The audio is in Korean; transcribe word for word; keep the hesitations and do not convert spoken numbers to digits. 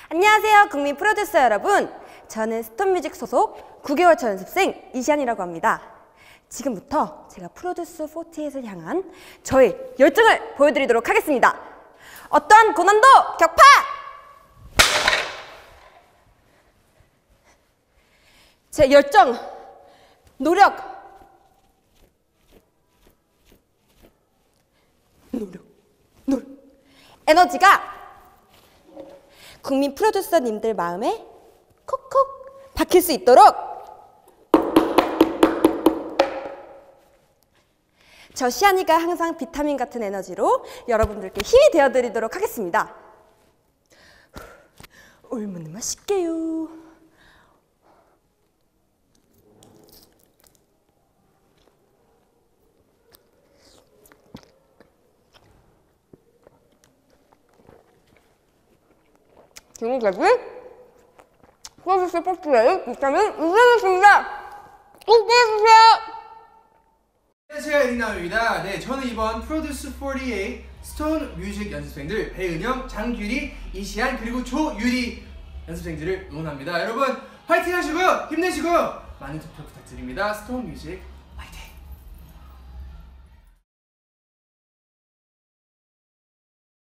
안녕하세요, 국민 프로듀서 여러분. 저는 스톤뮤직 소속 구 개월 차 연습생 이시안이라고 합니다. 지금부터 제가 프로듀스 사십팔을 향한 저의 열정을 보여드리도록 하겠습니다. 어떠한 고난도 격파! 제 열정, 노력, 노력, 노력, 에너지가 국민 프로듀서님들 마음에 콕콕 박힐 수 있도록 저 시안이가 항상 비타민 같은 에너지로 여러분들께 힘이 되어드리도록 하겠습니다. 얼마나 맛있게요. 지금까지 프로듀스 사십팔의 비타민 이시안이었습니다. 꼭 보여주세요. 안녕하세요, 에릭남입니다. 네, 저는 이번 프로듀스 사십팔 스톤 뮤직 연습생들 배은영, 장규리, 이시안 그리고 조유리 연습생들을 응원합니다. 여러분 화이팅 하시고 힘내시고 많은 투표 부탁드립니다. 스톤 뮤직